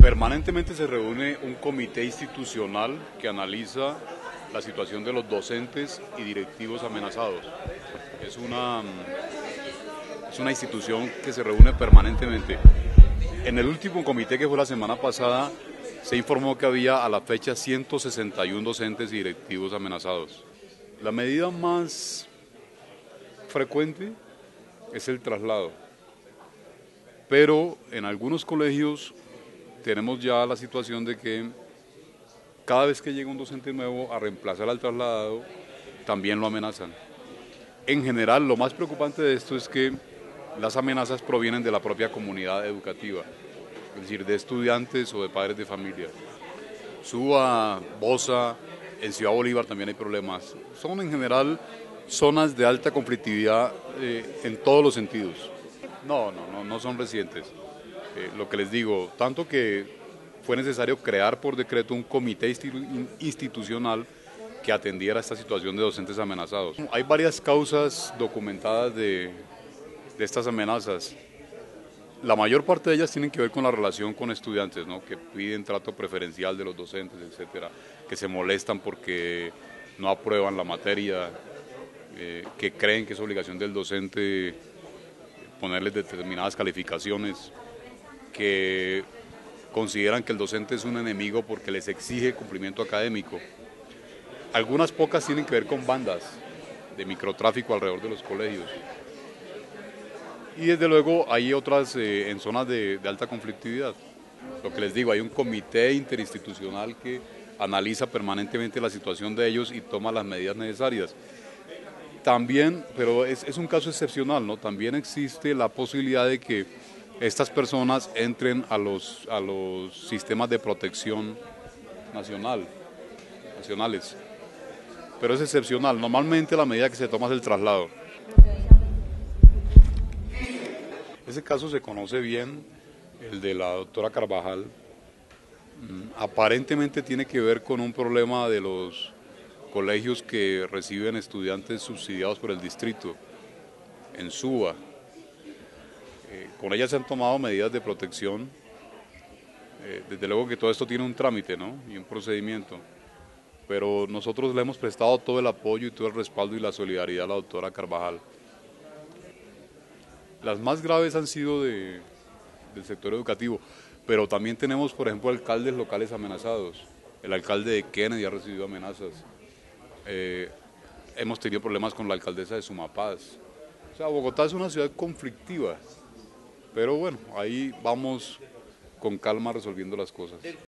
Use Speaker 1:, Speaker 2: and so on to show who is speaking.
Speaker 1: Permanentemente se reúne un comité institucional que analiza la situación de los docentes y directivos amenazados. Es una, es una institución que se reúne permanentemente. En el último comité, que fue la semana pasada, se informó que había a la fecha 161 docentes y directivos amenazados. La medida más frecuente es el traslado, pero en algunos colegios tenemos ya la situación de que cada vez que llega un docente nuevo a reemplazar al trasladado, también lo amenazan. En general, lo más preocupante de esto es que las amenazas provienen de la propia comunidad educativa, es decir, de estudiantes o de padres de familia. Suba, Bosa, en Ciudad Bolívar también hay problemas. Son en general zonas de alta conflictividad en todos los sentidos. No son recientes. Lo que les digo, tanto que fue necesario crear por decreto un comité institucional que atendiera esta situación de docentes amenazados. Hay varias causas documentadas de estas amenazas. La mayor parte de ellas tienen que ver con la relación con estudiantes, ¿no? Que piden trato preferencial de los docentes, etcétera, que se molestan porque no aprueban la materia, que creen que es obligación del docente ponerles determinadas calificaciones, que consideran que el docente es un enemigo porque les exige cumplimiento académico. Algunas pocas tienen que ver con bandas de microtráfico alrededor de los colegios. Y desde luego hay otras en zonas de alta conflictividad. Lo que les digo, hay un comité interinstitucional que analiza permanentemente la situación de ellos y toma las medidas necesarias. También, pero es un caso excepcional, ¿no? También existe la posibilidad de que estas personas entren a los sistemas de protección nacionales. Pero es excepcional. Normalmente la medida que se toma es el traslado. Ese caso se conoce bien, el de la doctora Carvajal. Aparentemente tiene que ver con un problema de los colegios que reciben estudiantes subsidiados por el distrito, en Suba. Con ella se han tomado medidas de protección. Desde luego que todo esto tiene un trámite, ¿no? Y un procedimiento. Pero nosotros le hemos prestado todo el apoyo y todo el respaldo y la solidaridad a la doctora Carvajal. Las más graves han sido del sector educativo, pero también tenemos, por ejemplo, alcaldes locales amenazados. El alcalde de Kennedy ha recibido amenazas. Hemos tenido problemas con la alcaldesa de Sumapaz. O sea, Bogotá es una ciudad conflictiva, pero bueno, ahí vamos con calma resolviendo las cosas.